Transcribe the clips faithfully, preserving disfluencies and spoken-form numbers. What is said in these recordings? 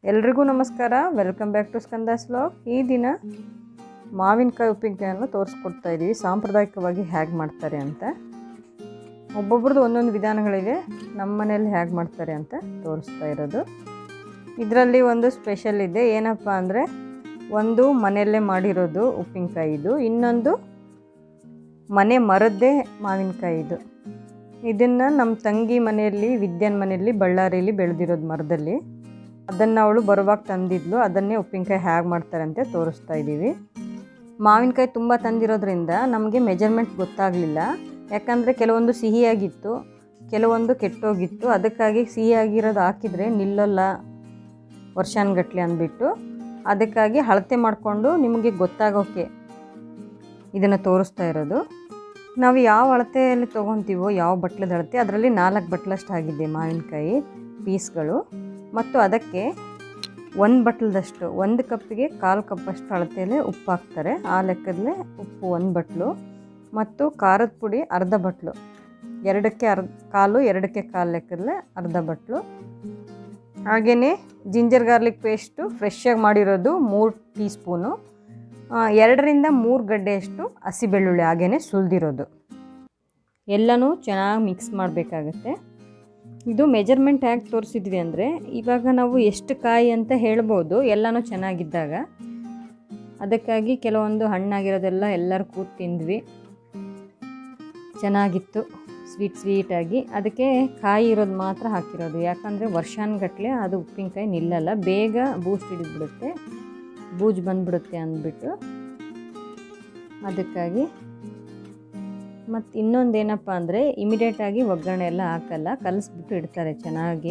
ಎಲ್ರಿಗೂ ನಮಸ್ಕಾರ. Welcome back to Skanda's vlog. ಈ ದಿನ ಮಾವಿನಕಾಯಿ ಉಪ್ಪಿನಕಾಯನ್ನು ತೋರಿಸ್ಕೊಡ್ತಾ ಇದ್ದೀವಿ, ಸಾಂಪ್ರದಾಯಿಕವಾಗಿ ಹೇಗೆ ಮಾಡ್ತಾರೆ ಅಂತ. ಒಬ್ಬೊಬ್ರದ್ದು ಒಂದೊಂದು ವಿಧಾನಗಳಿವೆ, ನಮ್ಮ ಮನೇಲಿ ಹೇಗೆ ಮಾಡ್ತಾರೆ ಅಂತ ತೋರಿಸ್ತಾ ಇರೋದು. ಇದರಲ್ಲಿ ಒಂದು ಸ್ಪೆಷಲ್ ಇದೆ, ಏನಪ್ಪ ಅಂದರೆ ಒಂದು ಮನೆಯಲ್ಲೇ ಮಾಡಿರೋದು ಉಪ್ಪಿನಕಾಯಿದು, ಇನ್ನೊಂದು ಮನೆ ಮರದ್ದೇ ಮಾವಿನಕಾಯಿದು. ಇದನ್ನು ನಮ್ಮ ತಂಗಿ ಮನೆಯಲ್ಲಿ, ವಿದ್ಯಾನ ಮನೆಯಲ್ಲಿ ಬಳ್ಳಾರಿಯಲ್ಲಿ ಬೆಳೆದಿರೋದು ಮರದಲ್ಲಿ. ಅದನ್ನು ಅವಳು ಬರುವಾಗ ತಂದಿದ್ಲು, ಅದನ್ನೇ ಉಪ್ಪಿನಕಾಯಿ ಹೇಗೆ ಮಾಡ್ತಾರೆ ಅಂತ ತೋರಿಸ್ತಾ ಇದ್ದೀವಿ. ಮಾವಿನಕಾಯಿ ತುಂಬ ತಂದಿರೋದ್ರಿಂದ ನಮಗೆ ಮೆಜರ್ಮೆಂಟ್ ಗೊತ್ತಾಗಲಿಲ್ಲ, ಯಾಕಂದರೆ ಕೆಲವೊಂದು ಸಿಹಿಯಾಗಿತ್ತು, ಕೆಲವೊಂದು ಕೆಟ್ಟೋಗಿತ್ತು. ಅದಕ್ಕಾಗಿ ಸಿಹಿಯಾಗಿರೋದು ಹಾಕಿದರೆ ನಿಲ್ಲಲ್ಲ ವರ್ಷಾನುಗಟ್ಲೆ ಅಂದ್ಬಿಟ್ಟು, ಅದಕ್ಕಾಗಿ ಅಳತೆ ಮಾಡಿಕೊಂಡು ನಿಮಗೆ ಗೊತ್ತಾಗೋಕ್ಕೆ ಇದನ್ನು ತೋರಿಸ್ತಾ ಇರೋದು. ನಾವು ಯಾವ ಅಳತೆಯಲ್ಲಿ ತೊಗೊತೀವೋ, ಯಾವ ಬಟ್ಲದ ಅಳತೆ, ಅದರಲ್ಲಿ ನಾಲ್ಕು ಬಟ್ಲಷ್ಟು ಆಗಿದೆ ಮಾವಿನಕಾಯಿ ಪೀಸ್ಗಳು. ಮತ್ತು ಅದಕ್ಕೆ ಒಂದು ಬಟ್ಲದಷ್ಟು, ಒಂದು ಕಪ್ಪಿಗೆ ಕಾಲು ಕಪ್ಪಷ್ಟು ಅಳತೆಯಲ್ಲೇ ಉಪ್ಪು ಹಾಕ್ತಾರೆ. ಆ ಲೆಕ್ಕದಲ್ಲೇ ಉಪ್ಪು ಒಂದು ಬಟ್ಲು, ಮತ್ತು ಖಾರದ ಪುಡಿ ಅರ್ಧ ಬಟ್ಲು, ಎರಡಕ್ಕೆ ಅರ್ಧ ಕಾಲು ಎರಡಕ್ಕೆ ಕಾಲು ಲೆಕ್ಕದಲ್ಲೇ ಅರ್ಧ ಬಟ್ಲು. ಹಾಗೆಯೇ ಜಿಂಜರ್ ಗಾರ್ಲಿಕ್ ಪೇಸ್ಟು ಫ್ರೆಶ್ಶಾಗಿ ಮಾಡಿರೋದು ಮೂರು ಟೀ ಸ್ಪೂನು, ಎರಡರಿಂದ ಮೂರು ಗಡ್ಡೆಯಷ್ಟು ಹಸಿ ಬೆಳ್ಳುಳ್ಳಿ ಹಾಗೆಯೇ ಸುಲಿದಿರೋದು. ಎಲ್ಲನೂ ಚೆನ್ನಾಗಿ ಮಿಕ್ಸ್ ಮಾಡಬೇಕಾಗತ್ತೆ. ಇದು ಮೆಜರ್ಮೆಂಟ್ ಹೇಗೆ ತೋರಿಸಿದ್ವಿ ಅಂದರೆ, ಇವಾಗ ನಾವು ಎಷ್ಟು ಕಾಯಿ ಅಂತ ಹೇಳ್ಬೋದು ಎಲ್ಲನೂ ಚೆನ್ನಾಗಿದ್ದಾಗ. ಅದಕ್ಕಾಗಿ ಕೆಲವೊಂದು ಹಣ್ಣಾಗಿರೋದೆಲ್ಲ ಎಲ್ಲರೂ ಕೂತು ತಿಂದ್ವಿ, ಚೆನ್ನಾಗಿತ್ತು, ಸ್ವೀಟ್ ಸ್ವೀಟಾಗಿ. ಅದಕ್ಕೆ ಕಾಯಿ ಇರೋದು ಮಾತ್ರ ಹಾಕಿರೋದು, ಯಾಕಂದರೆ ವರ್ಷಾನುಗಟ್ಲೆ ಅದು ಉಪ್ಪಿನಕಾಯಿ ನಿಲ್ಲಲ್ಲ, ಬೇಗ ಬೂಸ್ಟ್ ಹಿಡಿದ್ಬಿಡುತ್ತೆ, ಬೂಜು ಬಂದುಬಿಡುತ್ತೆ ಅಂದ್ಬಿಟ್ಟು. ಅದಕ್ಕಾಗಿ ಮತ್ತು ಇನ್ನೊಂದೇನಪ್ಪ ಅಂದರೆ, ಇಮಿಡಿಯೇಟಾಗಿ ಒಗ್ಗರಣೆ ಎಲ್ಲ ಹಾಕಲ್ಲ, ಕಲಿಸ್ಬಿಟ್ಟು ಇಡ್ತಾರೆ ಚೆನ್ನಾಗಿ.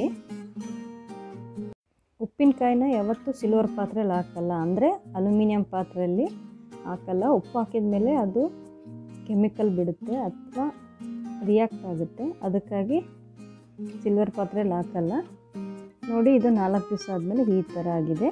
ಉಪ್ಪಿನಕಾಯಿನ ಯಾವತ್ತೂ ಸಿಲ್ವರ್ ಪಾತ್ರೆಯಲ್ಲಿ ಹಾಕಲ್ಲ, ಅಂದರೆ ಅಲ್ಯೂಮಿನಿಯಂ ಪಾತ್ರೆಯಲ್ಲಿ ಹಾಕಲ್ಲ. ಉಪ್ಪು ಹಾಕಿದ ಮೇಲೆ ಅದು ಕೆಮಿಕಲ್ ಬಿಡುತ್ತೆ ಅಥವಾ ರಿಯಾಕ್ಟ್ ಆಗುತ್ತೆ, ಅದಕ್ಕಾಗಿ ಸಿಲ್ವರ್ ಪಾತ್ರೆಯಲ್ಲಿ ಹಾಕಲ್ಲ. ನೋಡಿ, ಇದು ನಾಲ್ಕು ದಿವಸ ಆದಮೇಲೆ ಈ ಥರ ಆಗಿದೆ.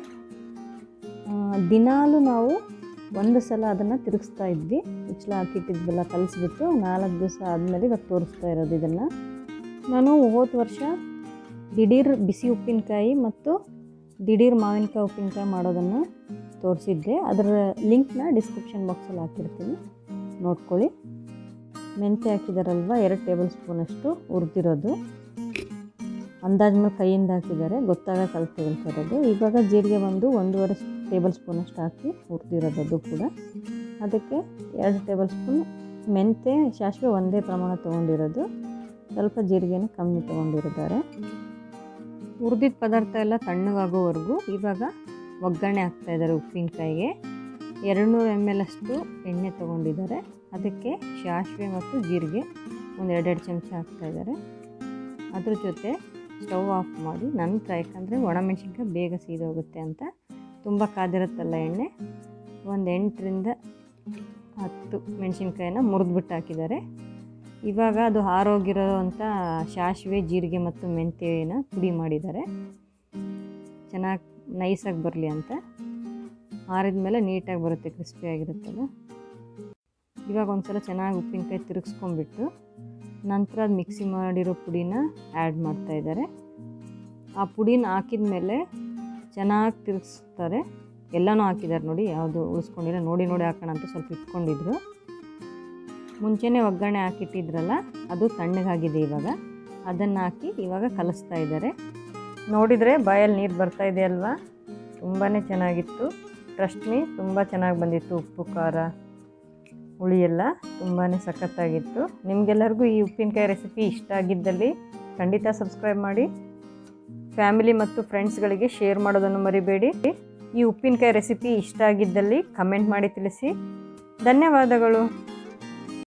ದಿನಾಲೂ ನಾವು ಒಂದು ಸಲ ಅದನ್ನು ತಿರುಗಿಸ್ತಾ ಇದ್ವಿ, ಮುಚ್ಚಳ ಹಾಕಿಟ್ಟಿದ್ವಲ್ಲ ಕಲಿಸ್ಬಿಟ್ಟು. ನಾಲ್ಕು ದಿವಸ ಆದಮೇಲೆ ಇವತ್ತು ತೋರಿಸ್ತಾ ಇರೋದು ಇದನ್ನು. ನಾನು ಹೋದ ವರ್ಷ ದಿಢೀರ್ ಬಿಸಿ ಉಪ್ಪಿನಕಾಯಿ ಮತ್ತು ದಿಢೀರ್ ಮಾವಿನಕಾಯಿ ಉಪ್ಪಿನಕಾಯಿ ಮಾಡೋದನ್ನು ತೋರಿಸಿದ್ದೆ, ಅದರ ಲಿಂಕ್ನ ಡಿಸ್ಕ್ರಿಪ್ಷನ್ ಬಾಕ್ಸಲ್ಲಿ ಹಾಕಿರ್ತೀನಿ, ನೋಡ್ಕೊಳ್ಳಿ. ಮೆಂತ್ಯ ಹಾಕಿದಾರಲ್ವ, ಎರಡು ಟೇಬಲ್ ಸ್ಪೂನಷ್ಟು ಹುರಿದಿರೋದು, ಅಂದಾಜು ಮೇಲೆ ಕೈಯಿಂದ ಹಾಕಿದ್ದಾರೆ, ಗೊತ್ತಾಗ ಕಲಿತು ತೆಗಿತಿರೋದು. ಇವಾಗ ಜೀರಿಗೆ ಒಂದು ಒಂದೂವರೆ ಟೇಬಲ್ ಸ್ಪೂನಷ್ಟು ಹಾಕಿ ಹುರಿದಿರೋದು ಅದು ಕೂಡ. ಅದಕ್ಕೆ ಎರಡು ಟೇಬಲ್ ಸ್ಪೂನ್ ಮೆಂತ್ಯ, ಸಾಸಿವೆ ಒಂದೇ ಪ್ರಮಾಣ ತೊಗೊಂಡಿರೋದು, ಸ್ವಲ್ಪ ಜೀರಿಗೆನ ಕಮ್ಮಿ ತೊಗೊಂಡಿರಿದ್ದಾರೆ. ಹುರಿದಿದ್ದ ಪದಾರ್ಥ ಎಲ್ಲ ತಣ್ಣಗಾಗೋವರೆಗೂ ಇವಾಗ ಒಗ್ಗರಣೆ ಹಾಕ್ತಾಯಿದ್ದಾರೆ ಉಪ್ಪಿನಕಾಯಿಗೆ. ಎರಡು ನೂರು ಎಮ್ ಎಲ್ ಅಷ್ಟು ಎಣ್ಣೆ ತೊಗೊಂಡಿದ್ದಾರೆ, ಅದಕ್ಕೆ ಸಾಸಿವೆ ಮತ್ತು ಜೀರಿಗೆ ಒಂದು ಎರಡೆರಡು ಚಮಚ ಹಾಕ್ತಾಯಿದ್ದಾರೆ. ಅದ್ರ ಜೊತೆ ಸ್ಟವ್ ಆಫ್ ಮಾಡಿ ನಂತರ, ಯಾಕಂದರೆ ಒಣಮೆಣ್ಸಿನ್ಕಾಯಿ ಬೇಗ ಸೀದೋಗುತ್ತೆ ಅಂತ, ತುಂಬ ಕಾದಿರುತ್ತಲ್ಲ ಎಣ್ಣೆ, ಒಂದು ಎಂಟರಿಂದ ಹತ್ತು ಮೆಣಸಿನ್ಕಾಯಿನ ಮುರಿದ್ಬಿಟ್ಟು ಹಾಕಿದ್ದಾರೆ. ಇವಾಗ ಅದು ಆರೋಗಿರೋ ಅಂಥ ಸಾಸಿವೆ, ಜೀರಿಗೆ ಮತ್ತು ಮೆಂತ್ಯನ ಪುಡಿ ಮಾಡಿದ್ದಾರೆ, ಚೆನ್ನಾಗಿ ನೈಸಾಗಿ ಬರಲಿ ಅಂತ. ಆರಿದ ಮೇಲೆ ನೀಟಾಗಿ ಬರುತ್ತೆ, ಕ್ರಿಸ್ಪಿಯಾಗಿರುತ್ತಲ್ಲ. ಇವಾಗ ಒಂದು ಸಲ ಚೆನ್ನಾಗಿ ಉಪ್ಪಿನಕಾಯಿ ತಿರುಗಿಸ್ಕೊಂಡ್ಬಿಟ್ಟು ನಂತರ ಅದು ಮಿಕ್ಸಿ ಮಾಡಿರೋ ಪುಡಿನ ಆ್ಯಡ್ ಮಾಡ್ತಾಯಿದ್ದಾರೆ. ಆ ಪುಡಿನ ಹಾಕಿದ ಮೇಲೆ ಚೆನ್ನಾಗಿ ತಿರುಗಿಸ್ತಾರೆ. ಎಲ್ಲನೂ ಹಾಕಿದ್ದಾರೆ ನೋಡಿ, ಯಾವುದು ಉಳಿಸ್ಕೊಂಡಿಲ್ಲ, ನೋಡಿ ನೋಡಿ ಹಾಕೋಣ ಅಂತ ಸ್ವಲ್ಪ ಇಟ್ಕೊಂಡಿದ್ರು. ಮುಂಚೆನೇ ಒಗ್ಗರಣೆ ಹಾಕಿಟ್ಟಿದ್ರಲ್ಲ, ಅದು ತಣ್ಣಗಾಗಿದೆ. ಇವಾಗ ಅದನ್ನು ಹಾಕಿ ಇವಾಗ ಕಲಿಸ್ತಾ ಇದ್ದಾರೆ. ನೋಡಿದರೆ ಬಾಯಲ್ಲಿ ನೀರು ಬರ್ತಾ ಇದೆ ಅಲ್ವಾ, ತುಂಬಾ ಚೆನ್ನಾಗಿತ್ತು. ಟ್ರಸ್ಟ್ ಮೀ, ತುಂಬ ಚೆನ್ನಾಗಿ ಬಂದಿತ್ತು. ಉಪ್ಪು, ಖಾರ, ಹುಳಿ ಎಲ್ಲ ತುಂಬಾ ಸಖತ್ತಾಗಿತ್ತು. ನಿಮಗೆಲ್ಲರಿಗೂ ಈ ಉಪ್ಪಿನಕಾಯಿ ರೆಸಿಪಿ ಇಷ್ಟ ಆಗಿದ್ದಲ್ಲಿ ಖಂಡಿತ ಸಬ್ಸ್ಕ್ರೈಬ್ ಮಾಡಿ, ಫ್ಯಾಮಿಲಿ ಮತ್ತು ಫ್ರೆಂಡ್ಸ್ಗಳಿಗೆ ಶೇರ್ ಮಾಡೋದನ್ನು ಮರಿಬೇಡಿ. ಈ ಉಪ್ಪಿನಕಾಯಿ ರೆಸಿಪಿ ಇಷ್ಟ ಆಗಿದ್ದಲ್ಲಿ ಕಮೆಂಟ್ ಮಾಡಿ ತಿಳಿಸಿ. ಧನ್ಯವಾದಗಳು.